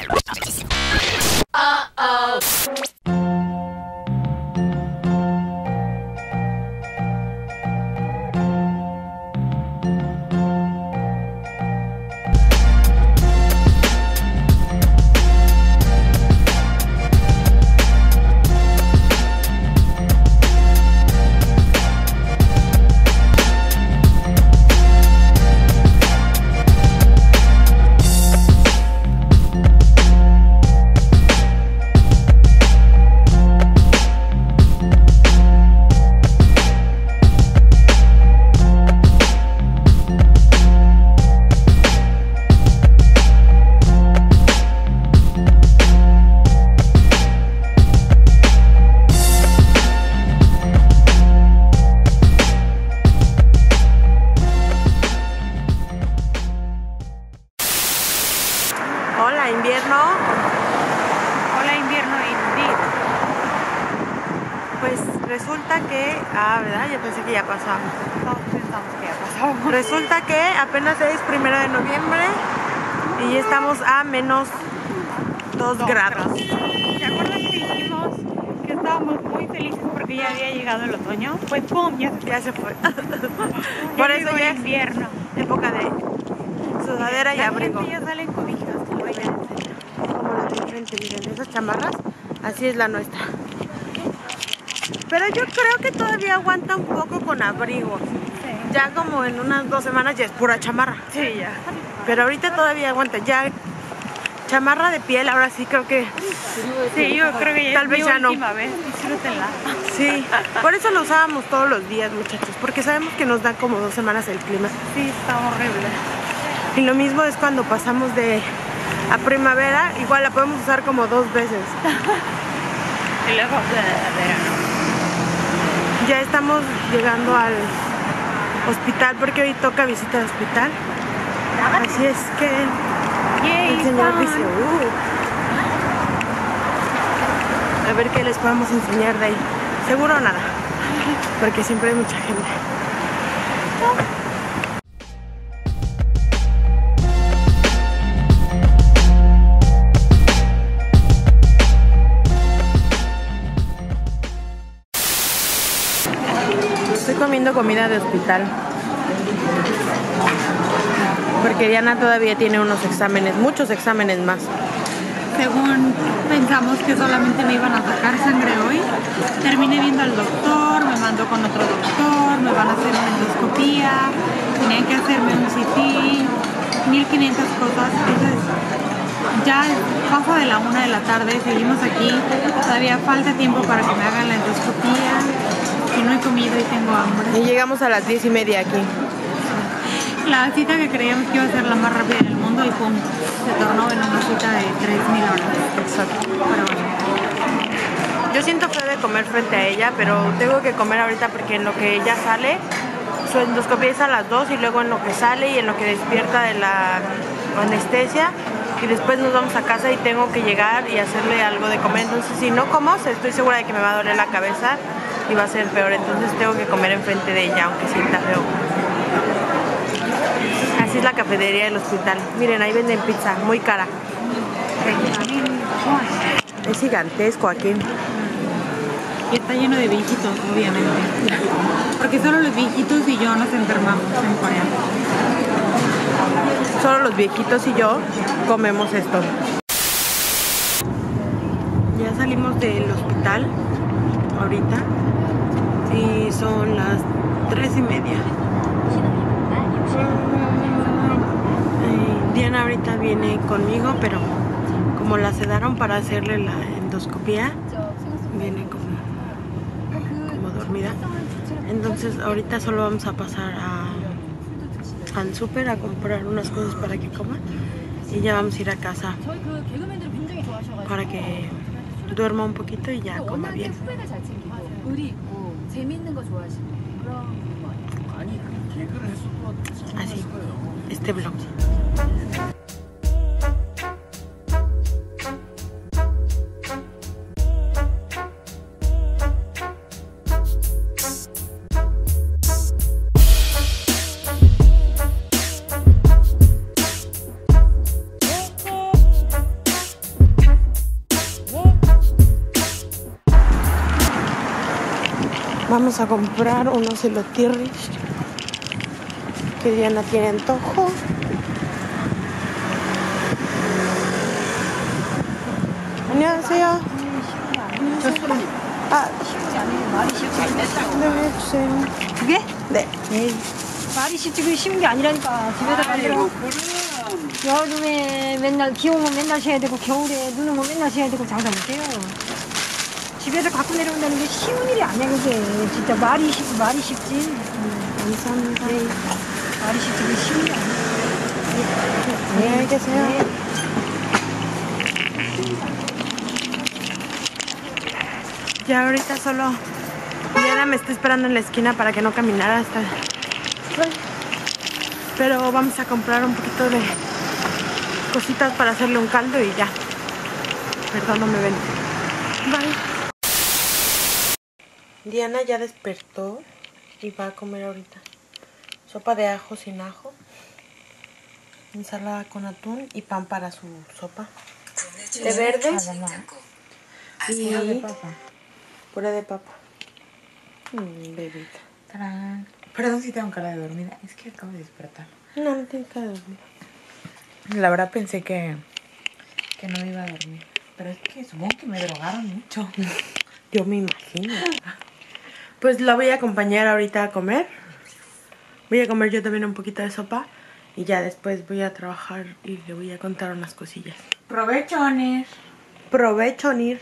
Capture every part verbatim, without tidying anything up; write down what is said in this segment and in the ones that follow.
Uh-oh. Hola, invierno. Hola, invierno indeed. Pues resulta que... Ah, ¿verdad? Yo pensé que ya pasamos. Todos pensamos que ya pasamos. Resulta que apenas es primero de noviembre y ya estamos a menos dos grados. ¿Te acuerdas que dijimos que estábamos muy felices porque ya había llegado el otoño? Pues ¡pum! Ya se, Ya se fue. ya Por eso llegó ya el invierno. es época de sudadera y La abrigo. gente ya salen cobijas, te voy a enseñar. Como la de enfrente, miren, esas chamarras, así es la nuestra. Pero yo creo que todavía aguanta un poco con abrigos. Sí. Ya como en unas dos semanas ya es pura chamarra. Sí, ya. Pero ahorita todavía aguanta. Ya chamarra de piel, ahora sí creo que... Sí, yo creo que ya Tal es vez mi ya no. última vez. Disfrútenla. Sí, por eso lo usábamos todos los días, muchachos. Porque sabemos que nos dan como dos semanas el clima. Sí, está horrible. Y lo mismo es cuando pasamos de a primavera, igual la podemos usar como dos veces. Y luego de verano. Ya estamos llegando al hospital porque hoy toca visita de hospital. Así es que Yay, el señor fun. dice, uh, a ver qué les podemos enseñar de ahí. Seguro nada, porque siempre hay mucha gente. Estoy comiendo comida de hospital porque Diana todavía tiene unos exámenes, muchos exámenes más. Según pensamos que solamente me iban a sacar sangre hoy, terminé viendo al doctor, me mandó con otro doctor, me van a hacer una endoscopía, tenían que hacerme un C T, mil quinientas cosas. Entonces ya pasa de la una de la tarde, seguimos aquí, todavía falta tiempo para que me hagan la endoscopía, y no he comido y tengo hambre. Y llegamos a las diez y media aquí. La cita que creíamos que iba a ser la más rápida del mundo y pum, se tornó en una cita de tres mil horas. Exacto. Pero bueno. Yo siento feo de comer frente a ella, pero tengo que comer ahorita porque en lo que ella sale, su endoscopia es a las dos y luego en lo que sale y en lo que despierta de la anestesia y después nos vamos a casa y tengo que llegar y hacerle algo de comer. Entonces si no como, estoy segura de que me va a doler la cabeza y va a ser peor. Entonces tengo que comer enfrente de ella, aunque sienta feo. Así es la cafetería del hospital. Miren, ahí venden pizza, muy cara. Es gigantesco aquí. Y está lleno de viejitos, obviamente. Porque solo los viejitos y yo nos enfermamos en Corea. Solo los viejitos y yo comemos esto. Ya salimos del hospital ahorita y son las tres y media. Y Diana ahorita viene conmigo, pero como la sedaron para hacerle la endoscopía, viene como, como dormida. Entonces ahorita solo vamos a pasar a, al súper a comprar unas cosas para que coma y ya vamos a ir a casa para que duerma un poquito y ya coma bien. Así, este vlog. Vamos a comprar unos elotirris que Diana tiene antojo. 안녕하세요. 아, 네, 주세요. 두 개? 네. 네. 말이 쉽지 쉬운 게 아니라니까. 집에다 만들어. 여름에 맨날 비 오면 맨날 쉬어야 되고 겨울에 눈 오면 맨날 쉬어야 되고 장사 못해요. 집에서 갖고 내려온다는 게 쉬운 일이 아니야 그게. 진짜 말이 쉽지 말이 쉽지. 음, 감사합니다. 네. 말이 쉽지 그게 쉬운 게 아니야. 네, 안녕히 계세요. 네. Ya ahorita solo Diana me está esperando en la esquina para que no caminara hasta... Pero vamos a comprar un poquito de cositas para hacerle un caldo y ya. Perdón, no me ven. Bye. Diana ya despertó y va a comer ahorita sopa de ajo sin ajo, ensalada con atún y pan para su sopa. De verde y puré de papa. Puré de papa. Mm, bebita. ¡Tarán! Perdón si tengo cara de dormida, es que acabo de despertar. No, no tiene cara de dormir. La verdad pensé que, que no iba a dormir, pero es que supongo que me drogaron mucho. Yo me imagino. Pues la voy a acompañar ahorita a comer. Voy a comer yo también un poquito de sopa y ya después voy a trabajar y le voy a contar unas cosillas. Provecho, Nir. Provecho, Nir.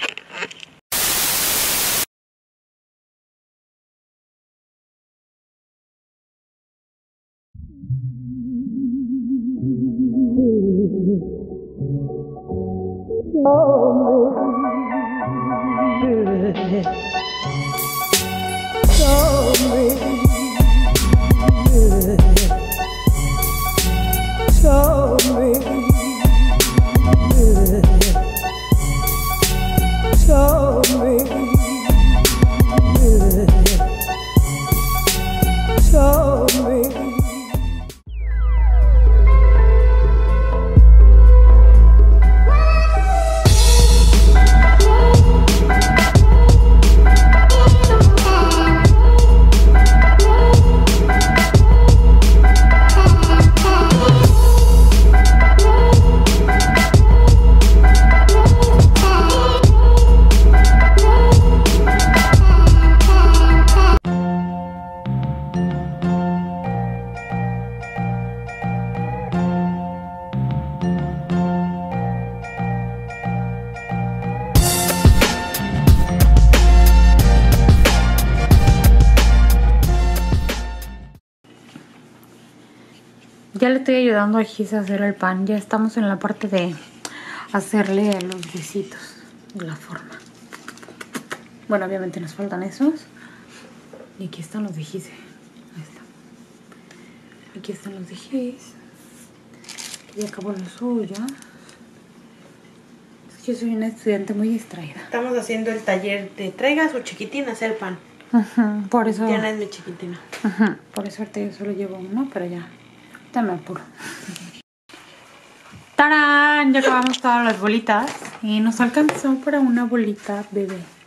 Ya le estoy ayudando a Gis a hacer el pan. Ya estamos en la parte de hacerle los huesitos de la forma. Bueno, obviamente nos faltan esos. Y aquí están los de Gis. Ahí está. Aquí están los de Gis. Ya acabó lo suyo. Yo soy una estudiante muy distraída. Estamos haciendo el taller de traiga a su chiquitina a hacer pan. Uh-huh, por eso. Diana es mi chiquitina. Uh-huh, por eso ahorita yo solo llevo uno, pero ya. Ya me apuro. ¡Tarán! Ya acabamos todas las bolitas. Y nos alcanzó para una bolita bebé.